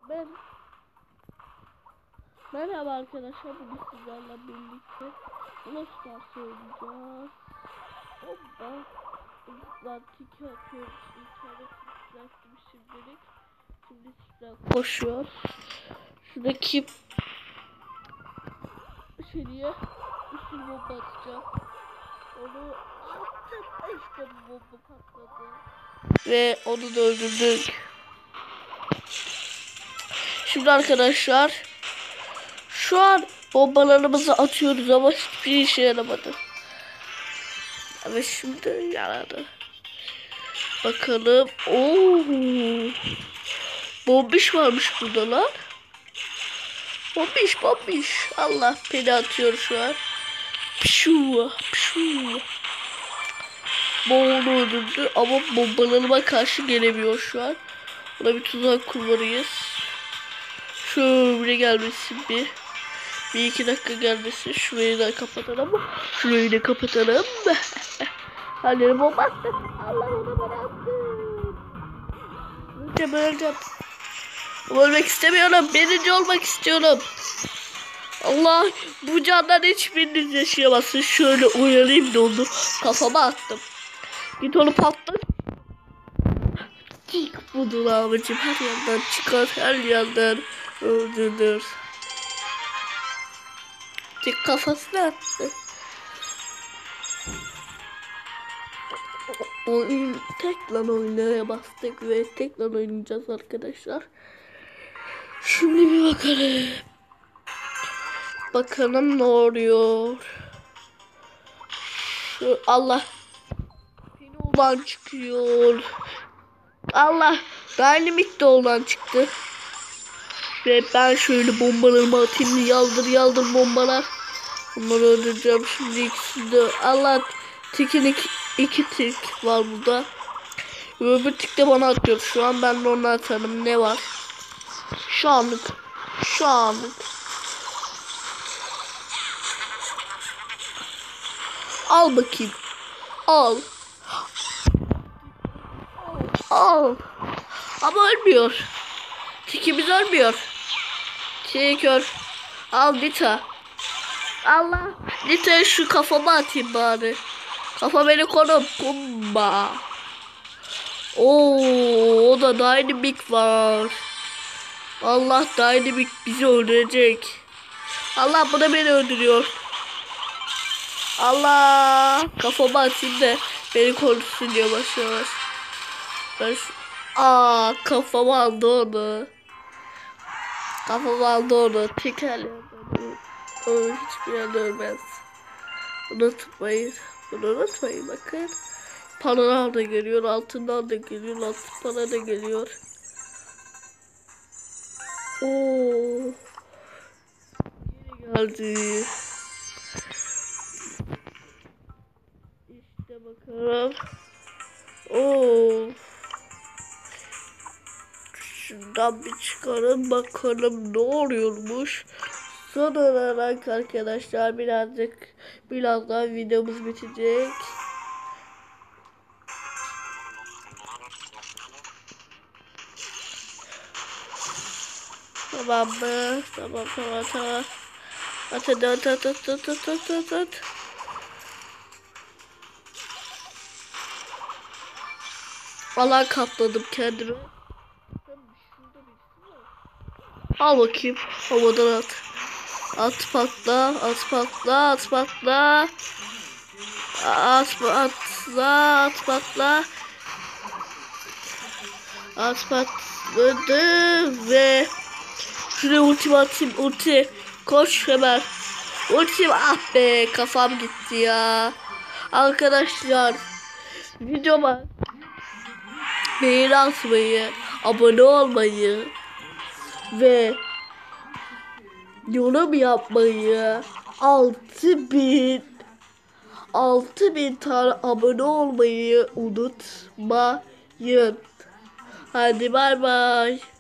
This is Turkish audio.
Ben Merhaba arkadaşlar, bugün sizlerle birlikte Brawl Stars oynayacağız. Hoppa, ben tiki atıyoruz. İnternet yükselttim şimdilik. Şimdi sizden koşuyor. Şuradaki şeriye üstüne bomba atacağım. Onu attım, işte bu bomba patladı. Ve onu da öldürdük. Şimdi arkadaşlar, şu an bombalarımızı atıyoruz ama hiçbir işe yaramadı. Ama şimdi yaradı. Bakalım. Oo. Bombiş varmış burada lan. Bombiş. Allah, beni atıyor şu an. Pşuu. Bomba öldürdü ama bombalarıma karşı gelemiyor şu an. Ona bir tuzak kurmalıyız. Şöyle gelmesin bir. Bir iki dakika gelmesin. Şurayı da kapatalım. Şurayı da kapatalım. Halleri bomba attı. Allah, onu bana attı. Öleceğim. Ölmek istemiyorum. Birinci olmak istiyorum. Allah, bu candan hiçbiriniz yaşayamazsın. Şöyle uyanayım da onu kafama attım. Git onu patlat. Tik budur abicim. Her yandan çıkar. Her yandan öldürür. Tik kafasına attı. Oyun tekrar oynaya bastık ve tekrar oynayacağız arkadaşlar. Şimdi bir bakalım. Bakalım ne oluyor. Allah. Yeni olan çıkıyor. Allah. Dynamite de olan çıktı. Ve ben şöyle bombalarımı atayım. Yaldır bombalar. Bunları öldüreceğim şimdi ikisini de. Allah. Tekin iki tik var burada. Öbür tik de bana atıyor. Şu an ben de onu atarım. Ne var? Şu anlık. Al bakayım. Al. Ama ölmüyor. Tikimiz ölmüyor. Tikör. Al Nita. Allah. Nita'ya şu kafama atayım bari. Kafa beni koru. Pumba. Oo, o da Dynamite var. Allah, Dynamite bizi öldürecek. Allah, bu da beni öldürüyor. Allah, kafama atayım da beni korusun yavaş. Ben kafama aldı onu. Teker yerden. O hiçbir yerde ölmez. Unutmayın bakın. Paralar da geliyor, altından da geliyor, altın para da geliyor. Oo. Geri geldi. İşte bakalım. Oo. Şundan bir çıkarın bakalım ne oluyormuş. Son olarak arkadaşlar birazdan videomuz bitecek. Tamam mı? Tamam. At. Allah, katladım kendimi. Al bakayım. Havadan at. At patla. At patladı ve şuraya ulti. Koş hemen. Ultim, ah be, kafam gitti ya. Arkadaşlar, videoma beğeni atmayı, abone olmayı ve yorum yapmayı, 6000 tane abone olmayı unutmayın. Hadi bay bay.